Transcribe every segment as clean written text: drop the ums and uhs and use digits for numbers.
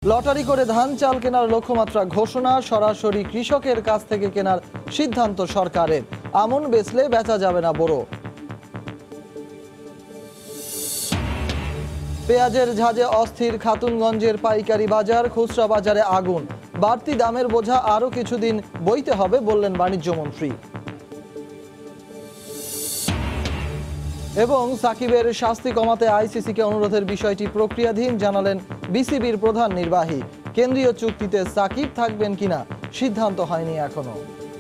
Lottery করে ধান চাল কেনার লক্ষ্যমাত্রা ঘোষণা, সরাসরি কৃষকের কাছ থেকে কেনার সিদ্ধান্ত সরকারের। আমন বেচলে বেচা যাবে না বোরো। পেঁয়াজের ঝাঁজে অস্থির খাতুনগঞ্জের পাইকারি বাজার, খুচরা বাজারে আগুন। বাড়তি দামের বোঝা আরও কিছুদিন বইতে হবে বললেন বাণিজ্যমন্ত্রী। এবং সাকিবের শাস্তি কমাতে আইসিসিকে অনুরোধের বিষয়টি প্রক্রিয়াধীন জানালেন বিসিবির প্রধান নির্বাহী। কেন্দ্রীয় চুক্তিতে সাকিব থাকবেন কিনা সিদ্ধান্ত হয়নি এখনো।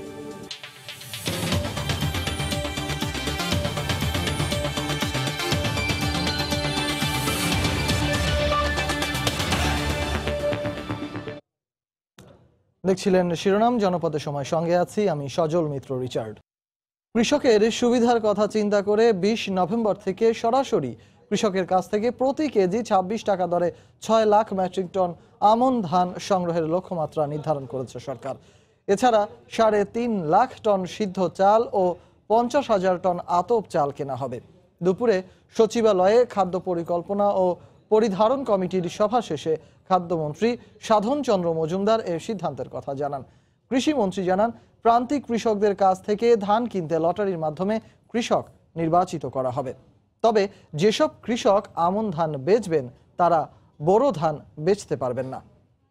দেখছিলেন শিরোনাম, জনপদের সময়, সঙ্গে আছি আমি সজল মিত্র রিচার্ড। কৃষকের সুবিধার কথা চিন্তা করে 20 নভেম্বর থেকে সরাসরি কৃষকের কাছ থেকে প্রতি কেজি 26 টাকা দরে 6 লাখ মেট্রিক টন আমন ধান সংগ্রহের লক্ষ্যমাত্রা নির্ধারণ করেছে সরকার। এছাড়া 3.5 লাখ টন সিদ্ধ চাল ও 50,000 টন আতপ চাল কেনা হবে। দুপুরে সচিবালয়ে খাদ্য পরিকল্পনা ও পরিধারণ কমিটির সভা শেষে খাদ্যমন্ত্রী সাধন চন্দ্র মজুমদার এর সিদ্ধান্তের কথা জানান। কৃষিমন্ত্রী জানান, প্রান্তিক কৃষকদের কাছ থেকে ধান কিনতে লটারির মাধ্যমে কৃষক নির্বাচিত করা হবে। তবে যেসব কৃষক আমন ধান বেচবেন তারা বোরো ধান বেচতে পারবেন না।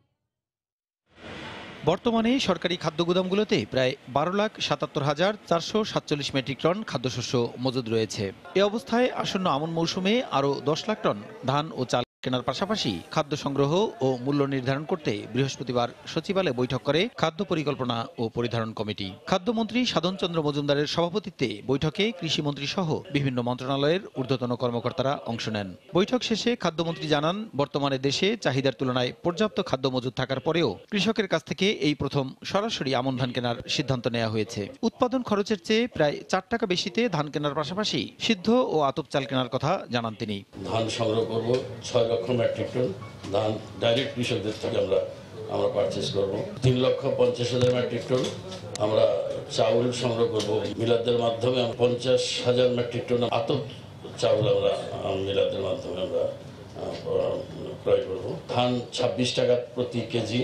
বর্তমানে সরকারি খাদ্য গুদামগুলোতে প্রায় 12,77,447 মেট্রিক টন খাদ্যশস্য মজুদ রয়েছে। এ অবস্থায় আসন্ন আমন মৌসুমে আরও 10 লাখ টন ধান ও চাল কেনার পাশাপাশি খাদ্য সংগ্রহ ও মূল্য নির্ধারণ করতে বৃহস্পতিবার সচিবালয়ে বৈঠক করে খাদ্য পরিকল্পনা ও পরিধারণ কমিটি। খাদ্যমন্ত্রী সাধন চন্দ্র মজুমদারের সভাপতিত্বে বৈঠকে কৃষিমন্ত্রী সহ বিভিন্ন মন্ত্রণালয়ের ঊর্ধ্বতন কর্মকর্তারা অংশ নেন। বৈঠক শেষে খাদ্যমন্ত্রী জানান, বর্তমানে দেশে চাহিদার তুলনায় পর্যাপ্ত খাদ্য মজুদ থাকার পরেও কৃষকের কাছ থেকে এই প্রথম সরাসরি আমন ধান কেনার সিদ্ধান্ত নেওয়া হয়েছে। উৎপাদন খরচের চেয়ে প্রায় 4 টাকা বেশিতে ধান কেনার পাশাপাশি সিদ্ধ ও আতপ চাল কেনার কথা জানান তিনি। ধান সংগ্রহ করব 6 লক্ষ মেট্রিক টন ধান ডাইরেক্ট কৃষকদের থেকে আমরা পারচেস করব। 3,50,000 মেট্রিক টন আমরা চাউল সংগ্রহ করব মিলাদের মাধ্যমে। 50,000 মেট্রিক টন আতপ চাউল আমরা মিলাদের মাধ্যমে আমরা ক্রয় করব। ধান 26 টাকা প্রতি কেজি,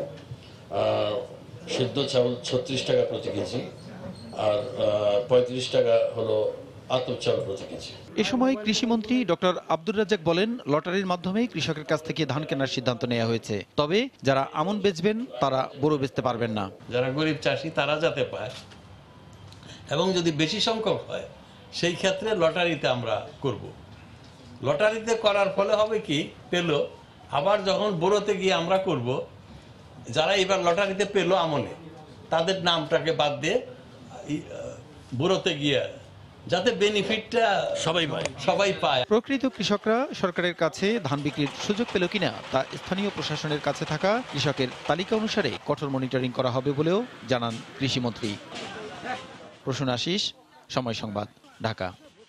সিদ্ধ চাউল 36 টাকা প্রতি কেজি, আর 35 টাকা হলো আতপ চাউল প্রতি কেজি। এ সময় কৃষিমন্ত্রী ডক্টর আব্দুর রাজ্জাক বলেন, লটারির মাধ্যমে কৃষকের কাছ থেকে ধান কেনার সিদ্ধান্ত নেওয়া হয়েছে। তবে যারা আমন বেচবেন তারা বোরো বেচতে পারবেন না। যারা গরিব চাষি তারা যাতে পায়, এবং যদি বেশি সংখ্যক হয় সেই ক্ষেত্রে লটারিতে আমরা করব। লটারিতে করার ফলে হবে কি, পেল আবার যখন বোরোতে গিয়ে আমরা করব, যারা এবার লটারিতে পেল আমনে, তাদের নামটাকে বাদ দিয়ে বোরোতে গিয়ে যাতে বেনিফিটটা সবাই পায়। প্রকৃত কৃষকরা সরকারের কাছে ধান বিক্রির সুযোগ পেল কিনা তা স্থানীয় প্রশাসনের কাছে থাকা কৃষকের তালিকা অনুসারে কঠোর মনিটরিং করা হবে বলেও জানান কৃষিমন্ত্রী। প্রসূন আশিস, সময় সংবাদ, ঢাকা।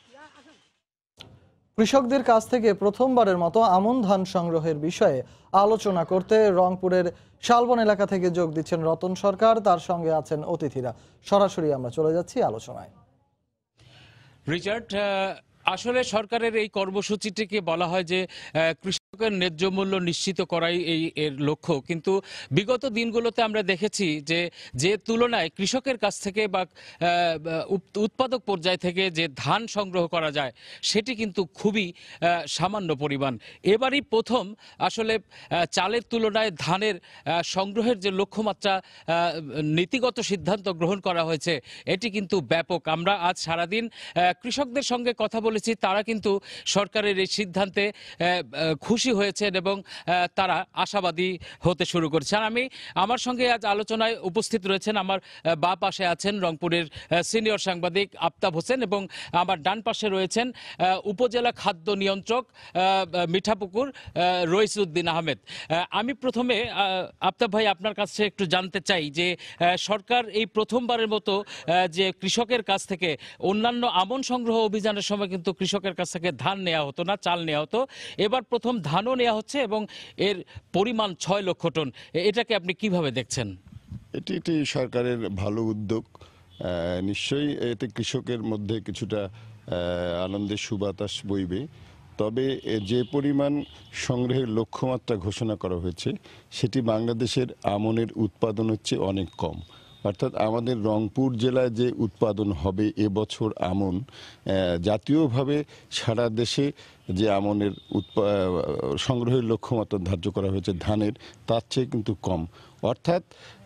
কৃষকদের কাছ থেকে প্রথমবারের মতো আমন ধান সংগ্রহের বিষয়ে আলোচনা করতে রংপুরের শালবন এলাকা থেকে যোগ দিচ্ছেন রতন সরকার, তার সঙ্গে আছেন অতিথিরা। সরাসরি আমরা চলে যাচ্ছি আলোচনায়। রিচার্ড, আসলে সরকারের এই কর্মসূচিটিকে বলা হয় যে কৃষকের ন্যায্য মূল্য নিশ্চিত করাই এর লক্ষ্য, কিন্তু বিগত দিনগুলোতে আমরা দেখেছি যে তুলনায় কৃষকের কাছ থেকে বা উৎপাদক পর্যায় থেকে যে ধান সংগ্রহ করা যায় সেটি কিন্তু খুবই সামান্য পরিমাণ। এবারই প্রথম আসলে চালের তুলনায় ধানের সংগ্রহের যে লক্ষ্যমাত্রা নীতিগত সিদ্ধান্ত গ্রহণ করা হয়েছে এটি কিন্তু ব্যাপক। আমরা আজ সারাদিন কৃষকদের সঙ্গে কথা বলেছি, তারা কিন্তু সরকারের এই সিদ্ধান্তে খুশি হয়েছেন এবং তারা আশাবাদী হতে শুরু করেছে। আর আমার সঙ্গে আজ আলোচনায় উপস্থিত রয়েছেন, আমার বাঁ পাশে আছেন রংপুরের সিনিয়র সাংবাদিক আফতাব হোসেন এবং আমার ডান পাশে রয়েছেন উপজেলা খাদ্য নিয়ন্ত্রক মিঠাপুকুর রইসউদ্দিন আহমেদ। আমি প্রথমে আফতাব ভাই আপনার কাছে একটু জানতে চাই যে সরকার এই প্রথমবারের মতো যে কৃষকের কাছ থেকে অন্যান্য আমন সংগ্রহ অভিযানের সময় কিন্তু কৃষকের কাছ থেকে ধান নেওয়া হতো না, চাল নেওয়া হতো, এবার প্রথম ধানও নেওয়া হচ্ছে এবং এর পরিমাণ 6 লক্ষ টন। এটাকে আপনি কিভাবে দেখছেন? এটি সরকারের ভালো উদ্যোগ। নিশ্চয়ই এতে কৃষকের মধ্যে কিছুটা আনন্দের সুবাতাস বইবে। তবে যে পরিমাণ সংগ্রহের লক্ষ্যমাত্রা ঘোষণা করা হয়েছে সেটি বাংলাদেশের আমনের উৎপাদন হচ্ছে অনেক কম। অর্থাৎ আমাদের রংপুর জেলায় যে উৎপাদন হবে এবছর আমন, জাতীয়ভাবে সারা দেশে যে আমনের সংগ্রহের লক্ষ্যমাত্রা ধার্য করা হয়েছে ধানের, তার চেয়ে কিন্তু কম। অর্থাৎ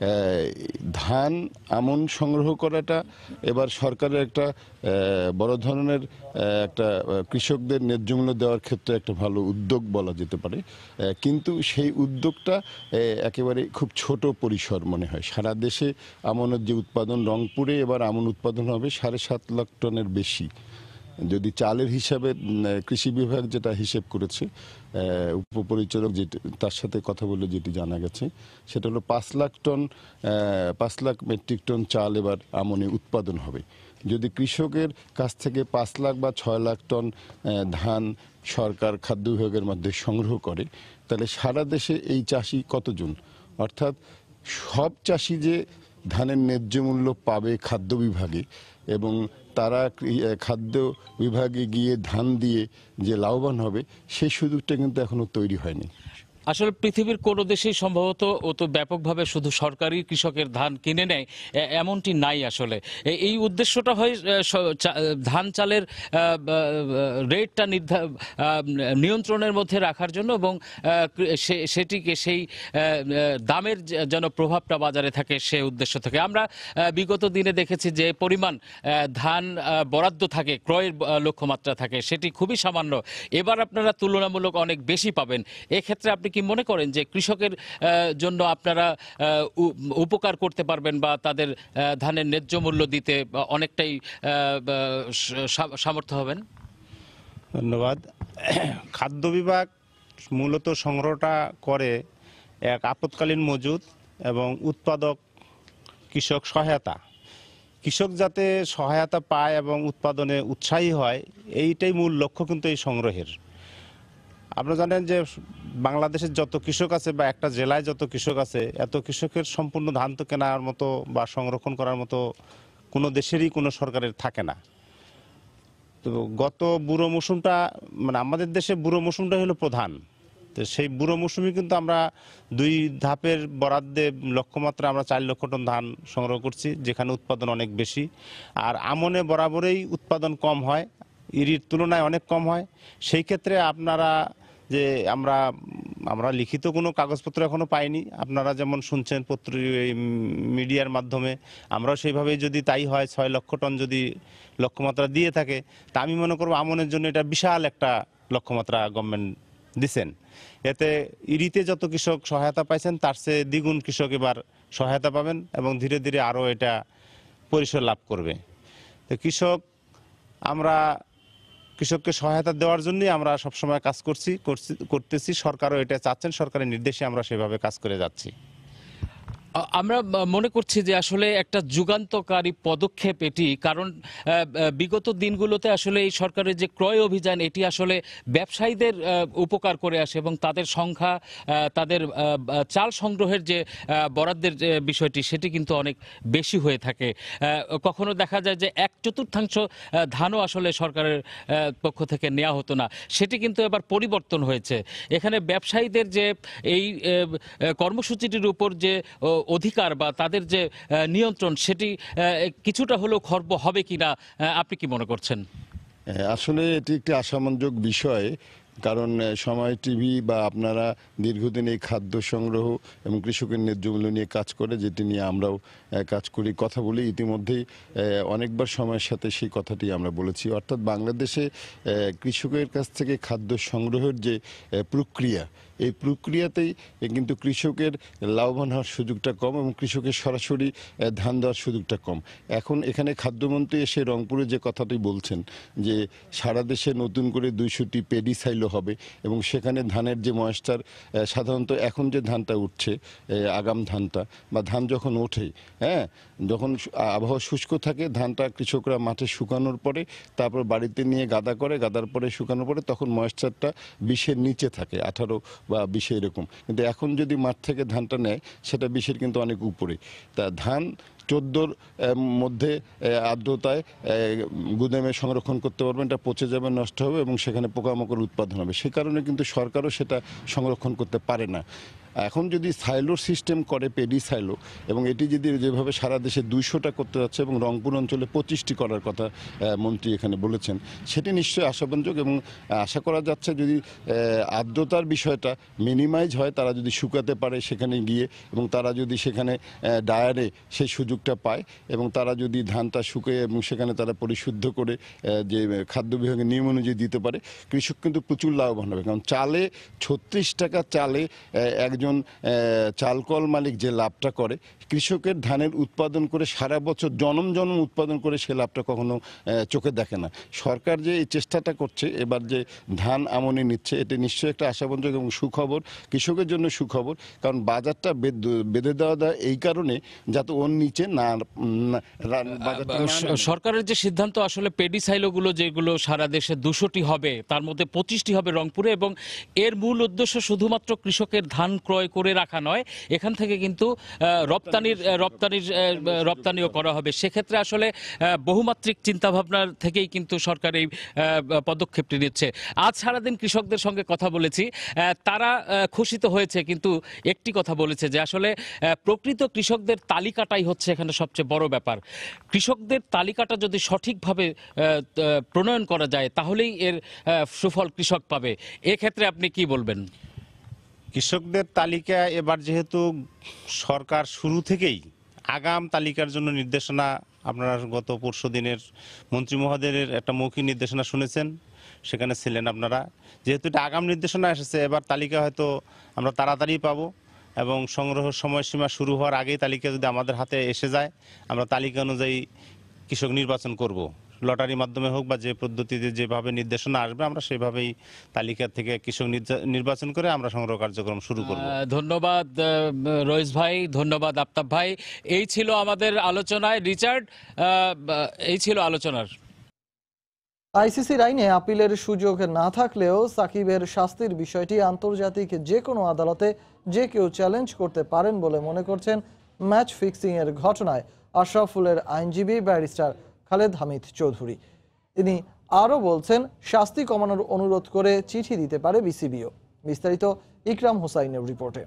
ধান আমন সংগ্রহ করাটা এবার সরকারের একটা বড় ধরনের একটা কৃষকদের ন্যায্য মূল্য দেওয়ার ক্ষেত্রে একটা ভালো উদ্যোগ বলা যেতে পারে, কিন্তু সেই উদ্যোগটা একেবারে খুব ছোট পরিসর মনে হয়। সারা দেশে আমনের যে উৎপাদন, রংপুরে এবার আমন উৎপাদন হবে 7.5 লাখ টনের বেশি। যদি চালের হিসাবে কৃষি বিভাগ যেটা হিসেব করেছে, উপপরিচালক যেটি তার সাথে কথা বলে যেটি জানা গেছে, সেটা হলো 5 lakh ton 5 lakh metric ton চাল এবার আমনে উৎপাদন হবে। যদি কৃষকের কাছ থেকে 5 লাখ বা 6 লাখ টন ধান সরকার খাদ্য বিভাগের মধ্যে সংগ্রহ করে, তাহলে সারা দেশে এই চাষি কতজন? অর্থাৎ সব চাষি যে ধানের ন্যায্য মূল্য পাবে খাদ্য বিভাগে এবং তারা খাদ্য বিভাগে গিয়ে ধান দিয়ে যে লাভবান হবে, সেই সুযোগটা কিন্তু এখনো তৈরি হয়নি। আসলে পৃথিবীর কোনো দেশেই সম্ভবত অত ব্যাপকভাবে শুধু সরকারি কৃষকের ধান কিনে নেয় এমনটি নাই। আসলে এই উদ্দেশ্যটা হয় ধান চালের রেটটা নিয়ন্ত্রণের মধ্যে রাখার জন্য এবং সেটিকে সেই দামের যেন প্রভাবটা বাজারে থাকে সে উদ্দেশ্য থেকে। আমরা বিগত দিনে দেখেছি যে পরিমাণ ধান বরাদ্দ থাকে, ক্রয়ের লক্ষ্যমাত্রা থাকে, সেটি খুবই সামান্য। এবার আপনারা তুলনামূলক অনেক বেশি পাবেন। এক্ষেত্রে আপনি কি মনে করেন যে কৃষকের জন্য আপনারা উপকার করতে পারবেন বা তাদের ধানের ন্যায্য মূল্য দিতে অনেকটাই সামর্থ্য হবেন? ধন্যবাদ। খাদ্য বিভাগ মূলত সংগ্রহটা করে এক আপৎকালীন মজুদ এবং উৎপাদক কৃষক সহায়তা। কৃষক যাতে সহায়তা পায় এবং উৎপাদনে উৎসাহী হয়, এইটাই মূল লক্ষ্য কিন্তু এই সংগ্রহের। আপনারা জানেন যে বাংলাদেশের যত কৃষক আছে বা একটা জেলায় যত কৃষক আছে, এত কৃষকের সম্পূর্ণ ধান তো কেনার মতো বা সংরক্ষণ করার মতো কোনো দেশেরই কোনো সরকারের থাকে না। তো গত বুড়ো মৌসুমটা, মানে আমাদের দেশে বুড়ো মৌসুমটা হলো প্রধান। তো সেই বুড়ো মৌসুমে কিন্তু আমরা 2 ধাপের বরাদ্দে লক্ষ্যমাত্রা আমরা 4 লক্ষ টন ধান সংগ্রহ করছি, যেখানে উৎপাদন অনেক বেশি। আর আমনে বরাবরই উৎপাদন কম হয়, ইরির তুলনায় অনেক কম হয়। সেই ক্ষেত্রে আপনারা যে আমরা লিখিত কোনো কাগজপত্র এখনো পাইনি, আপনারা যেমন শুনছেন মিডিয়ার মাধ্যমে, আমরাও সেইভাবেই যদি তাই হয় 6 লক্ষ টন যদি লক্ষ্যমাত্রা দিয়ে থাকে, তা আমি মনে করব আমনের জন্য এটা বিশাল একটা লক্ষ্যমাত্রা গভর্নমেন্ট দিচ্ছেন। এতে ইরিতে যত কৃষক সহায়তা পাইছেন তার চেয়ে দ্বিগুণ কৃষক এবার সহায়তা পাবেন এবং ধীরে ধীরে আরও এটা পরিসর লাভ করবে। তো কৃষককে সহায়তা দেওয়ার জন্যই আমরা সবসময় কাজ করতেছি। সরকারও এটা চাচ্ছেন, সরকারের নির্দেশে আমরা সেভাবে কাজ করে যাচ্ছি। আমরা মনে করছি যে আসলে একটা যুগান্তকারী পদক্ষেপ এটি, কারণ বিগত দিনগুলোতে আসলে এই সরকারের যে ক্রয় অভিযান এটি আসলে ব্যবসায়ীদের উপকার করে আসে এবং তাদের সংখ্যা, তাদের চাল সংগ্রহের যে বরাদ্দের বিষয়টি সেটি কিন্তু অনেক বেশি হয়ে থাকে। কখনো দেখা যায় যে 1/4 ধানও আসলে সরকারের পক্ষ থেকে নেওয়া হতো না, সেটি কিন্তু এবার পরিবর্তন হয়েছে। এখানে ব্যবসায়ীদের যে এই কর্মসূচিটির উপর যে অধিকার বা তাদের যে নিয়ন্ত্রণ, সেটি কিছুটা হলেও খর্ব হবে কিনা আপনি কি মনে করছেন? আসলে এটি একটি আশামঞ্জক বিষয়, কারণ সময় টিভি বা আপনারা দীর্ঘদিন এই খাদ্য সংগ্রহ এবং কৃষকের ন্যায্য মূল্য নিয়ে কাজ করে, যেটি নিয়ে আমরাও কাজ করি, কথা বলি। ইতিমধ্যেই অনেকবার সময়ের সাথে সেই কথাটি আমরা বলেছি। অর্থাৎ বাংলাদেশে কৃষকের কাছ থেকে খাদ্য সংগ্রহের যে প্রক্রিয়া, এই প্রক্রিয়াতেই কিন্তু কৃষকের লাভবান হওয়ার সুযোগটা কম এবং কৃষকের সরাসরি ধান দেওয়ার সুযোগটা কম। এখন এখানে খাদ্যমন্ত্রী এসে রংপুরে যে কথাটি বলছেন যে সারা দেশে নতুন করে 200টি পেডি সাইলো হবে এবং সেখানে ধানের যে ময়েশ্চার, সাধারণত এখন যে ধানটা উঠছে, আগাম ধানটা বা ধান যখন ওঠে, যখন আবহাওয়া শুষ্ক থাকে, ধানটা কৃষকরা মাঠে শুকানোর পরে তারপর বাড়িতে নিয়ে গাদার পরে শুকানোর পরে তখন ময়েশ্চারটা 20-এর নিচে থাকে, 18 বা 20 এরকম। কিন্তু এখন যদি মাঠ থেকে ধানটা নেয় সেটা 20-এর কিন্তু অনেক উপরে। তা ধান 14 মধ্যে আর্দ্রতায় গুদামে সংরক্ষণ করতে পারবেন, এটা পচে যাবে, নষ্ট হবে এবং সেখানে পোকামাকড় উৎপাদন হবে। সে কারণে কিন্তু সরকারও সেটা সংরক্ষণ করতে পারে না। এখন যদি সাইলোর সিস্টেম করে, পেডি সাইলো, এবং এটি যদি যেভাবে সারা দেশে 200টা করতে যাচ্ছে এবং রংপুর অঞ্চলে 25টি করার কথা মন্ত্রী এখানে বলেছেন, সেটি নিশ্চয়ই আশাব্যঞ্জক এবং আশা করা যাচ্ছে যদি আর্দ্রতার বিষয়টা মিনিমাইজ হয়, তারা যদি শুকাতে পারে সেখানে গিয়ে এবং তারা যদি সেখানে ডায়ারে সেই সুযোগটা পায় এবং তারা যদি ধানটা শুকিয়ে এবং সেখানে তারা পরিশুদ্ধ করে যে খাদ্য বিভাগের নিয়ম অনুযায়ী দিতে পারে, কৃষক কিন্তু প্রচুর লাভবান হবে। কারণ চালে 36 টাকা চালে একজন চালকল মালিক যে লাভটা করে, কৃষকের ধানের উৎপাদন করে সারা বছর জনম উৎপাদন করে সে লাভটা কখনো চোখে দেখে না। সরকার যে এই চেষ্টাটা করছে, এবার যে ধান আমনে নিচ্ছে, এটা নিশ্চয়ই একটা আশাব্যঞ্জক এবং সুখবর, কৃষকের জন্য সুখবর। কারণ বাজারটা বেঁধে দেওয়া এই কারণে যাতে ওর নিচে না সরকারের যে সিদ্ধান্ত, আসলে পেডিসাইলোগুলো যেগুলো সারা দেশে 200টি হবে, তার মধ্যে 25টি হবে রংপুরে, এবং এর মূল উদ্দেশ্য শুধুমাত্র কৃষকের ধান ক্রয় করে রাখা নয়, এখান থেকে কিন্তু রপ্তানিও করা হবে। সেক্ষেত্রে আসলে বহুমাত্রিক চিন্তাভাবনার থেকেই কিন্তু সরকার এই পদক্ষেপটি নিচ্ছে। আজ সারাদিন কৃষকদের সঙ্গে কথা বলেছি, তারা খুশিত হয়েছে, কিন্তু একটি কথা বলেছে যে আসলে প্রকৃত কৃষকদের তালিকাটাই হচ্ছে এখানে সবচেয়ে বড় ব্যাপার। কৃষকদের তালিকাটা যদি সঠিকভাবে প্রণয়ন করা যায়, তাহলেই এর সুফল কৃষক পাবে। এক্ষেত্রে আপনি কি বলবেন? কৃষকদের তালিকা এবার যেহেতু সরকার শুরু থেকেই আগাম তালিকার জন্য নির্দেশনা, আপনারা গত পরশু দিনের মন্ত্রী মহোদয়ের একটা মৌখিক নির্দেশনা শুনেছেন, সেখানে ছিলেন আপনারা। যেহেতু এটা আগাম নির্দেশনা এসেছে, এবার তালিকা হয়তো আমরা তাড়াতাড়ি পাবো এবং সংগ্রহ সময়সীমা শুরু হওয়ার আগেই তালিকা যদি আমাদের হাতে এসে যায়, আমরা তালিকা অনুযায়ী কৃষক নির্বাচন করব। লটারির মাধ্যমে হোক বা যে পদ্ধতিতে যেভাবে নির্দেশনা আসবে, আমরা সেভাবেই তালিকা থেকে কৃষক নির্বাচন করে আমরা সংগ্রহ কার্যক্রম শুরু করব। ধন্যবাদ রইস ভাই, ধন্যবাদ আফতাব ভাই। এই ছিল আমাদের আলোচনায়। রিচার্ড, এই ছিল আলোচনার। আইসিসির আইনে আপিলের সুযোগ না থাকলেও সাকিবের শাস্তির বিষয়টি আন্তর্জাতিক যে কোনো আদালতে যে কেউ চ্যালেঞ্জ করতে পারেন বলে মনে করছেন ম্যাচ ফিক্সিং এর ঘটনায় আশরাফুলের আইনজীবী ব্যারিস্টার খালেদ হামিদ চৌধুরী। তিনি আরও বলছেন, শাস্তি কমানোর অনুরোধ করে চিঠি দিতে পারে বিসিবিও। বিস্তারিত ইকরাম হোসাইনের রিপোর্টে।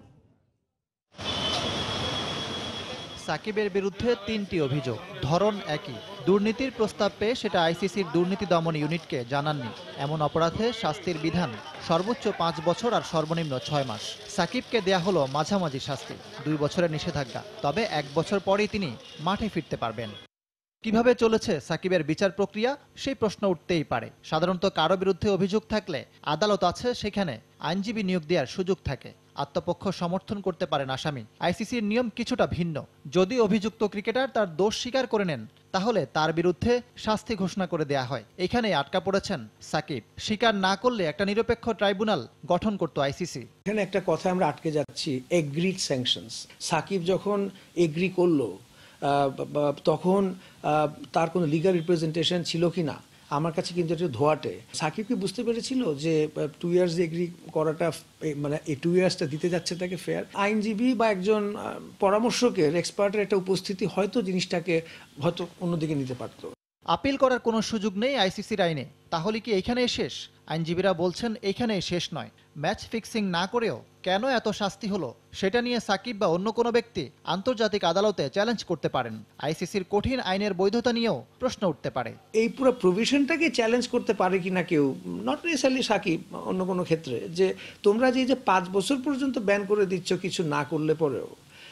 সাকিবের বিরুদ্ধে 3টি অভিযোগ, ধরন একই। দুর্নীতির প্রস্তাব পেয়ে সেটা আইসিসির দুর্নীতি দমন ইউনিটকে জানাননি। এমন অপরাধে শাস্তির বিধান সর্বোচ্চ 5 বছর আর সর্বনিম্ন 6 মাস। সাকিবকে দেয়া হলো মাঝামাঝি শাস্তি, 2 বছরের নিষেধাজ্ঞা। তবে 1 বছর পরেই তিনি মাঠে ফিরতে পারবেন। কিভাবে চলেছে সাকিবের বিচার প্রক্রিয়া, সেই প্রশ্ন উঠতেই পারে। সাধারণত কারো বিরুদ্ধে অভিযোগ থাকলে আদালত আছে, সেখানে আইনজীবী নিয়োগ দেওয়ার সুযোগ থাকে। আত্মপক্ষ সমর্থন করতে পারেন আসামি। আইসিসির নিয়ম কিছুটা ভিন্ন। যদি অভিযুক্ত ক্রিকেটার তার দোষ স্বীকার করে নেন, তাহলে তার বিরুদ্ধে শাস্তি ঘোষণা করে দেয়া হয়। এখানে আটকা পড়েছেন সাকিব। স্বীকার না করলে একটা নিরপেক্ষ ট্রাইব্যুনাল গঠন করত আইসিসি। এখানে একটা কথা আমরা আটকে যাচ্ছি, এগ্রিড স্যাংশনস। সাকিব যখন এগ্রি করলো, তখন তার কোনো লিগাল রিপ্রেজেন্টেশন ছিল কি না, আমার কাছে কিন্তু একটু ধোয়াটে। সাকিব কি বুঝতে পেরেছিল যে 2 ইয়ার্স এগ্রি করাটা, মানে এই 2 ইয়ার্সটা দিতে যাচ্ছে তাকে ফেয়ার? আইনজীবী বা একজন পরামর্শকের, এক্সপার্টের একটা উপস্থিতি হয়তো জিনিসটাকে হয়তো অন্যদিকে নিতে পারতো। আপিল করার কোনো সুযোগ নেই আইসিসির আইনে। তাহলে কি এইখানেই শেষ? আইনজীবীরা বলছেন এইখানেই শেষ নয়। ম্যাচ ফিক্সিং না করেও কেন এত শাস্তি হলো, সেটা নিয়ে সাকিব বা অন্য কোনো ব্যক্তি আন্তর্জাতিক আদালতে চ্যালেঞ্জ করতে পারেন। আইসিসির কঠিন আইনের বৈধতা নিয়েও প্রশ্ন উঠতে পারে। এই পুরো প্রভিশনটাকে চ্যালেঞ্জ করতে পারে কিনা কেউ, নট নেসেসারিলি সাকিব, অন্য কোনো ক্ষেত্রে, যে তোমরা যে 5 বছর পর্যন্ত ব্যান করে দিচ্ছ কিছু না করলে পরেও,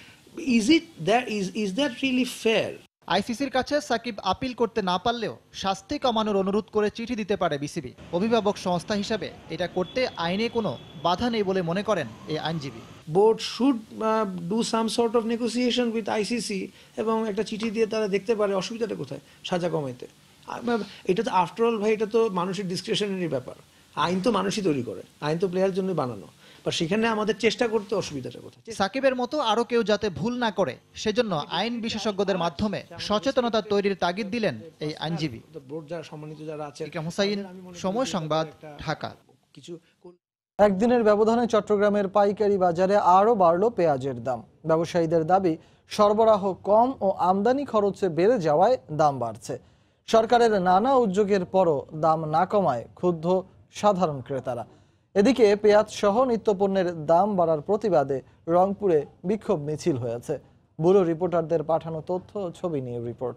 ইজ দ্যাট রিয়েলি ফেয়ার? আইসিসির কাছে সাকিব আপিল করতে না পারলেও শাস্তি কমানোর অনুরোধ করে চিঠি দিতে পারে বিসিবি। অভিভাবক সংস্থা হিসাবে এটা করতে আইনে কোনো বাধা নেই বলে মনে করেন এই আইনজীবী। Board should do some sort of negotiation with ICC এবং একটা চিঠি দিয়ে তারা দেখতে পারে অসুবিধাটা কোথায় সাজা কমাইতে। এটা তো আফটার অল ভাই, এটা তো মানুষের ডিসক্রিপশনারি ব্যাপার। আইন তো মানুষই তৈরি করে, আইন তো প্লেয়ার জন্য বানানো, বা সেখানে আমাদের চেষ্টা করতে অসুবিধাটা কোথায়? সাকিবের মতো আরো কেউ যাতে ভুল না করে, সেজন্য আইন বিশেষজ্ঞদের মাধ্যমে সচেতনতা তৈরির তাগিদ দিলেন এই আইনজীবী। বোর্ড যারা সম্মানিত যারা আছে। ইকরাম হোসাইন, সময় সংবাদ, ঢাকা। কিছু একদিনের ব্যবধানে চট্টগ্রামের পাইকারি বাজারে আরও বাড়ল পেঁয়াজের দাম। ব্যবসায়ীদের দাবি, সরবরাহ কম ও আমদানি খরচে বেড়ে যাওয়ায় দাম বাড়ছে। সরকারের নানা উদ্যোগের পরও দাম না কমায় ক্ষুব্ধ সাধারণ ক্রেতারা। এদিকে পেঁয়াজ সহ নিত্যপণ্যের দাম বাড়ার প্রতিবাদে রংপুরে বিক্ষোভ মিছিল হয়েছে। ব্যুরো রিপোর্টারদের পাঠানো তথ্য ও ছবি নিয়ে রিপোর্ট।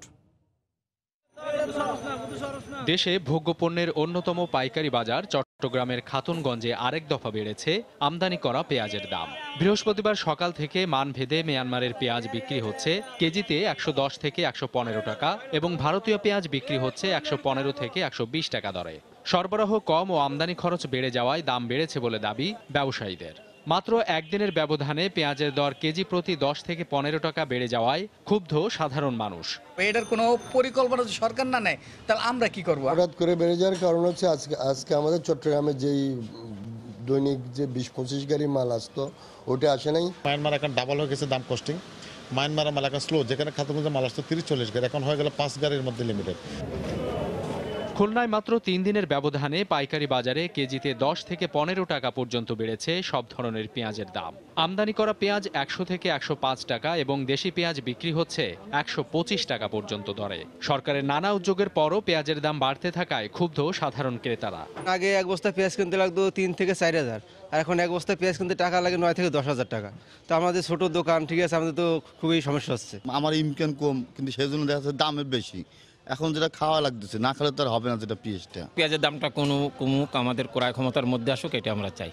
দেশে ভোগ্যপণ্যের অন্যতম পাইকারি বাজার চট্টগ্রামের খাতুনগঞ্জে আরেক দফা বেড়েছে আমদানি করা পেঁয়াজের দাম। বৃহস্পতিবার সকাল থেকে মানভেদে মিয়ানমারের পেঁয়াজ বিক্রি হচ্ছে কেজিতে ১১০ থেকে ১১৫ টাকা এবং ভারতীয় পেঁয়াজ বিক্রি হচ্ছে ১১৫ থেকে ১২০ টাকা দরে। সরবরাহ কম ও আমদানি খরচ বেড়ে যাওয়ায় দাম বেড়েছে বলে দাবি ব্যবসায়ীদের। মাত্র একদিনের ব্যবধানে পেঁয়াজের দর কেজি প্রতি ১০ থেকে ১৫ টাকা বেড়ে যাওয়ায় ক্ষুব্ধ সাধারণ মানুষ। এটার কোনো পরিকল্পনা যদি সরকার না নেয় তাহলে আমরা কি করবো? হঠাৎ করে বেড়ে যাওয়ার কারণ হচ্ছে আজকে আমাদের চট্টগ্রামে যেই দৈনিক যে ২০-২৫ গাড়ি মাল আসতো ওটা আসে নাই। মায়ানমার এখন ডাবল হয়ে গেছে দাম কস্টিং। মায়ানমারের মাল এখন স্লো, যেখানে খাতুনগঞ্জে মাল আসতো ৩০-৪০ গাড়ি, এখন হয়ে গেল ৫ গাড়ির মধ্যে লিমিটেড। খুলনায় মাত্র ৩ দিনের ব্যবধানে পাইকারি বাজারে কেজিতে ১০ থেকে ১৫ টাকা পর্যন্ত বেড়েছে সব ধরনের পেঁয়াজের দাম। আমদানি করা পেঁয়াজ ১০০ থেকে ১০৫ টাকা এবং দেশি পেঁয়াজ বিক্রি হচ্ছে ১২৫ টাকা পর্যন্ত দরে। সরকারের নানা উদ্যোগের পরও পেঁয়াজের দাম বাড়তে থাকায় ক্ষুব্ধ সাধারণ ক্রেতারা। আগে এক বস্তা পেঁয়াজ কিনতে লাগতো ৩ থেকে ৪ হাজার, আর এখন এক বস্তা পেঁয়াজ কিনতে টাকা লাগে ৯ থেকে ১০ হাজার টাকা। তো আমাদের ছোট দোকান, ঠিক আছে, আমাদের তো খুবই সমস্যা হচ্ছে। আমার ইনকাম কম, কিন্তু সেই জন্য দেখা যাচ্ছে দামের বেশি। এখন যেটা খাওয়া লাগতেছে, না খেলে তো আর হবে না। যেটা পেঁয়াজের দামটা কোনো কমুক, আমাদের ক্রয় ক্ষমতার মধ্যে আসুক, এটা আমরা চাই।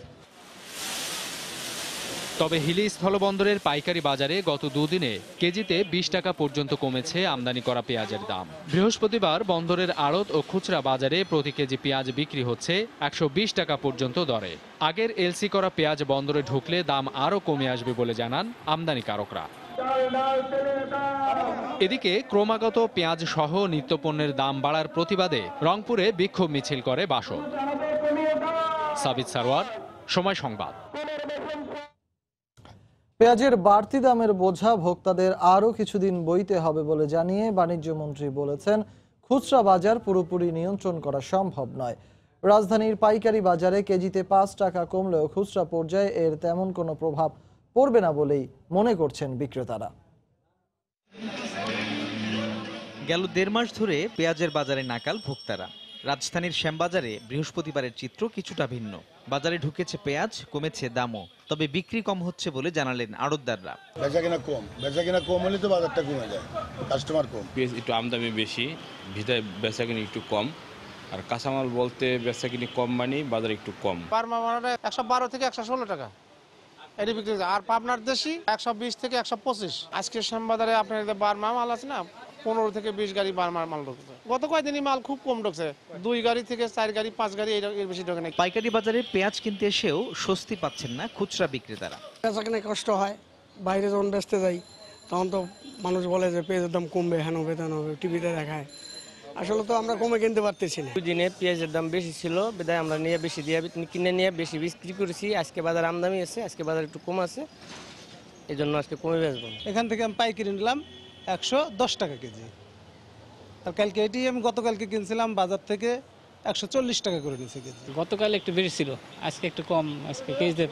তবে হিলি স্থলবন্দরের পাইকারি বাজারে গত দুদিনে কেজিতে ২০ টাকা পর্যন্ত কমেছে আমদানি করা পেঁয়াজের দাম। বৃহস্পতিবার বন্দরের আড়ত ও খুচরা বাজারে প্রতি কেজি পেঁয়াজ বিক্রি হচ্ছে ১২০ টাকা পর্যন্ত দরে। আগের এলসি করা পেঁয়াজ বন্দরে ঢুকলে দাম আরও কমে আসবে বলে জানান আমদানিকারকরা। এদিকে ক্রমাগত পেঁয়াজ সহ নিত্যপণ্যের দাম বাড়ার প্রতিবাদে রংপুরে বিক্ষোভ মিছিল করে বাসদ। সাবিত সারওয়ার, সময় সংবাদ। পেঁয়াজের বাড়তি দামের বোঝা ভোক্তাদের আরও কিছুদিন বইতে হবে বলে জানিয়ে বাণিজ্যমন্ত্রী বলেছেন, খুচরা বাজার পুরোপুরি নিয়ন্ত্রণ করা সম্ভব নয়। রাজধানীর পাইকারি বাজারে কেজিতে ৫ টাকা কমলেও খুচরা পর্যায়ে এর তেমন কোনো প্রভাব পড়বে না বলেই মনে করছেন বিক্রেতারা। গেল ১.৫ মাস ধরে পেঁয়াজের বাজারে নাকাল ভোক্তারা। রাজধানীর শ্যামবাজারে বৃহস্পতিবারের চিত্র কিছুটা ভিন্ন। বাজারে ঢুকেছে পেঁয়াজ, কমেছে দামও, তবে বিক্রি কম হচ্ছে বলে জানালেন আড়তদাররা। বেচাকেনা কম হলে তো বাজারটা কমে যায়, কাস্টমার কম। পেঁয়াজ একটু আমদানি বেশি, ভিটায় বেচাকেনি একটু কম, আর কাঁচামাল বলতে বেচাকেনি কম মানে বাজার একটু কম। বার্মা মানে ১১২ থেকে ১১৬ টাকা এটি বিক্রি, আর পাবনার দেশি ১২০ থেকে ১২৫। আজকে শ্যামবাজারে আপনার বার্মা মাল আছে না, ১৫ থেকে ২০ গাড়ি বার্মার মাল ঢুকছে। গত কয়েকদিনই মাল খুব কম ঢুকছে, 2 গাড়ি থেকে 4 গাড়ি 5 গাড়ি এর বেশি ঢোকে না। পাইকারি বাজারে পেঁয়াজ কিনতে এসেও স্বস্তি পাচ্ছেন না খুচরা বিক্রেতারা। বেচা কেনা কষ্ট হয়, বাইরে যখন বেচতে যাই তখন তো মানুষ বলে যে পেঁয়াজের দাম কমবে, হ্যান হবে তেন হবে, টিভিতে দেখায়। আসলে তো আমরা কমে কিনতে পারতেছি না। দিনে পেঁয়াজের দাম বেশি ছিল, বিদায় আমরা নিয়ে বেশি দিয়ে কিনে নিয়ে বেশি বিক্রি করেছি। আজকে বাজার আমদানি আছে, আজকে বাজার একটু কম আছে, এই জন্য আজকে কমে বেচবো। এখান থেকে আমি পাইকারি নিলাম ১১০ টাকা কেজি, আর কালকে এটি আমি গতকালকে কিনছিলাম বাজার থেকে ১৪০ টাকা করে নিয়েছে কেজি। গতকাল একটু বেশি ছিল, আজকে একটু কম, আজকে কেজিতে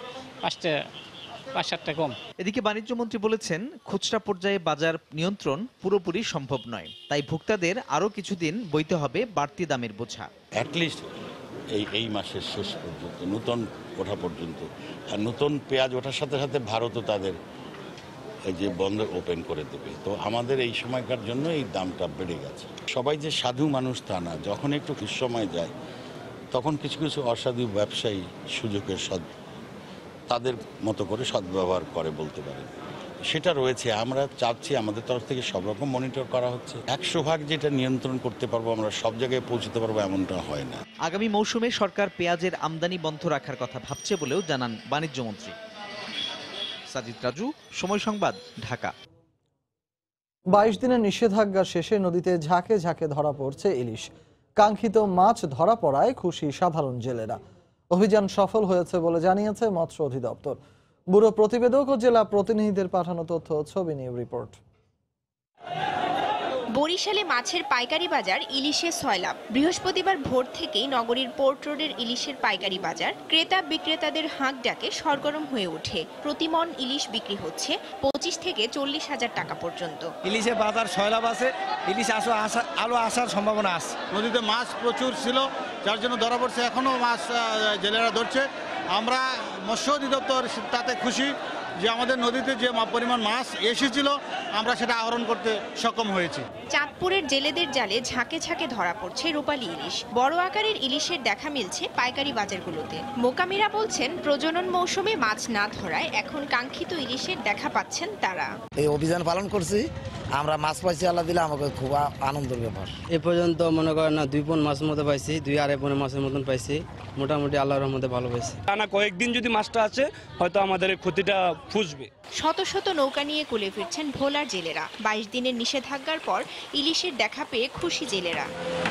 ৫-৭টা কম। এদিকে বাণিজ্যমন্ত্রী বলেছেন, খুচরা পর্যায়ে বাজার নিয়ন্ত্রণ পুরোপুরি সম্ভব নয়, তাই ভোক্তাদের আরও কিছুদিন বইতে হবে বাড়তি দামের বোঝা। অ্যাটলিস্ট এই মাসের শেষ পর্যন্ত, নতুন ওঠা পর্যন্ত। আর নতুন পেঁয়াজ ওঠার সাথে সাথে ভারতও তাদের এই যে বন্দর ওপেন করে দেবে, তো আমাদের এই সময়কার জন্য এই দামটা বেড়ে গেছে। সবাই যে সাধু মানুষ তা না, যখন একটু দুঃসময় যায় তখন কিছু কিছু অসাধু ব্যবসায়ী সুযোগের তাদের মতো করে সদ্ব্যবহার করে বলতে পারেন, সেটা রয়েছে। আমরা চাচ্ছি আমাদের তরফ থেকে সব রকম মনিটর করা হচ্ছে। ১০০% যেটা নিয়ন্ত্রণ করতে পারবো, আমরা সব জায়গায় পৌঁছতে পারবো এমনটা হয় না। আগামী মৌসুমে সরকার পেঁয়াজের আমদানি বন্ধ রাখার কথা ভাবছে বলেও জানান বাণিজ্যমন্ত্রী। সাজিদ রাজু, সময় সংবাদ, ঢাকা। ২২ দিনের নিষেধাজ্ঞা শেষে নদীতে ঝাঁকে ঝাঁকে ধরা পড়ছে ইলিশ। কাঙ্ক্ষিত মাছ ধরা পড়ায় খুশি সাধারণ জেলেরা। অভিযান সফল হয়েছে বলে জানিয়েছে মৎস্য অধিদপ্তর। ব্যুরো প্রতিবেদক ও জেলা প্রতিনিধিদের পাঠানো তথ্য, ছবি নিয়ে রিপোর্ট। বরিশালে মাছের পাইকারি বাজার ইলিশে সয়লাভ। বৃহস্পতিবার ভোর থেকেই নগরীর পোর্ট রোডের ইলিশের পাইকারি বাজার ক্রেতা বিক্রেতাদের হাঁক ডাকে সরগরম হয়ে ওঠে। প্রতি মণ ইলিশ বিক্রি হচ্ছে 25 থেকে 40,000 টাকা পর্যন্ত। ইলিশের বাজার সয়লাভ আছে, ইলিশ আলো আসার সম্ভাবনা আছে। নদীতে মাছ প্রচুর ছিল, যার জন্য ধরা পড়ছে, এখনো মাছ জেলেরা ধরছে। আমরা মৎস্য অধিদপ্তর তাতে খুশি যে আমাদের নদীতে যে পরিমাণ মাছ এসেছিল আমরা সেটা আহরণ করতে সক্ষম হয়েছি। চাঁদপুরের জেলেদের জালে ঝাঁকে ঝাঁকে ধরা পড়ছে রূপালী ইলিশ। বড় আকারের ইলিশের দেখা মিলছে পাইকারি বাজারগুলোতে। মোকামিরা বলছেন প্রজনন মৌসুমে মাছ না ধরায় এখন কাঙ্ক্ষিত ইলিশের দেখা পাচ্ছেন তারা। এই অভিযান পালন করছি, আমরা মাছ পাইছি, আল্লাহ দিলে আমাকে খুব আনন্দের ব্যাপার। এ পর্যন্ত মনে করেন না 2 পণ মাছের মতো পাইছি, 2-2.5 পণ মাছের মতন পাইছি। মোটামুটি আল্লাহর রহমতে ভালো পাইছি। টানা কয়েকদিন যদি মাছটা আছে হয়তো আমাদের ক্ষতিটা ফুসবে। শত শত নৌকা নিয়ে কুলে ফিরছেন ভোলার জেলেরা। 22 দিনের নিষেধাজ্ঞার পর ইলিশের দেখা পেয়ে খুশি জেলেরা।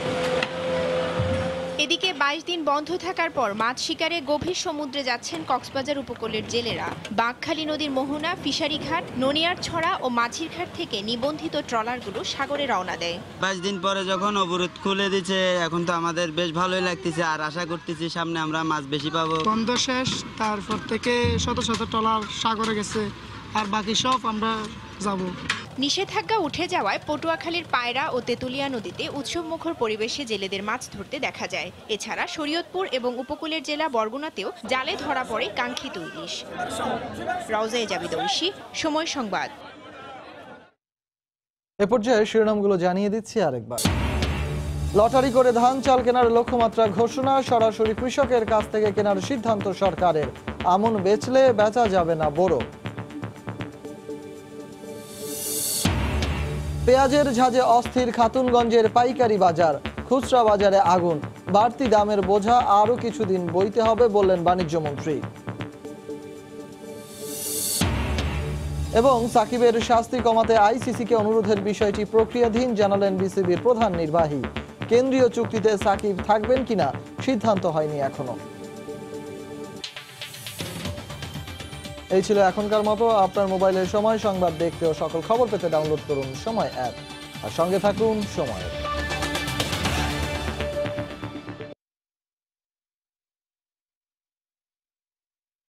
এদিকে 22 দিন বন্ধ থাকার পর মাছ শিকারে গভীর সমুদ্রে যাচ্ছেন কক্সবাজার উপকূলের জেলেরা। বাঘখালী নদীর মোহনা, ফিশারি ঘাট, ননিয়ারছড়া ও মাঝির ঘাট থেকে নিবন্ধিত ট্রলারগুলো সাগরে রওনা দেয়। 22 দিন পরে যখন অবরোধ খুলে দিচ্ছে এখন তো আমাদের বেশ ভালোই লাগতেছে, আর আশা করতেছি সামনে আমরা মাছ বেশি পাবো। বন্ধ শেষ, তারপর থেকে শত শত ট্রলার সাগরে গেছে, আর বাকি সব আমরা যাব। নিষেধাজ্ঞা উঠে যাওয়ায় পটুয়াখালীর পায়রা ও তেতুলিয়া নদীতে উৎসবমুখর পরিবেশে জেলেদের মাছ ধরতে দেখা যায়। এছাড়া শরীয়তপুর এবং উপকূলের জেলা বরগুনাতেও জালে ধরা পড়ে কাঙ্ক্ষিত ইলিশ। রওজা জাবিদ ঐশী, সময় সংবাদ। এ পর্যায়ে শিরোনামগুলো জানিয়ে দিচ্ছি আরেকবার। লটারি করে ধান চাল কেনার লক্ষ্যমাত্রা ঘোষণা, সরাসরি কৃষকের কাছ থেকে কেনার সিদ্ধান্ত সরকারের। আমন বেচলে বেচা যাবে না বোরো। পেঁয়াজের ঝাঁজে অস্থির খাতুনগঞ্জের পাইকারি বাজার, খুচরা বাজারে আগুন। বাড়তি দামের বোঝা আরও কিছুদিন বইতে হবে বললেন বাণিজ্যমন্ত্রী। এবং সাকিবের শাস্তি কমাতে আইসিসিকে অনুরোধের বিষয়টি প্রক্রিয়াধীন জানালেন বিসিবির প্রধান নির্বাহী। কেন্দ্রীয় চুক্তিতে সাকিব থাকবেন কিনা সিদ্ধান্ত হয়নি এখনো। এই ছিল এখনকার মতো। আপনার মোবাইলের সময় সংবাদ দেখতে ও সকল খবর পেতে ডাউনলোড করুন সময় অ্যাপ, আর সঙ্গে থাকুন সময়।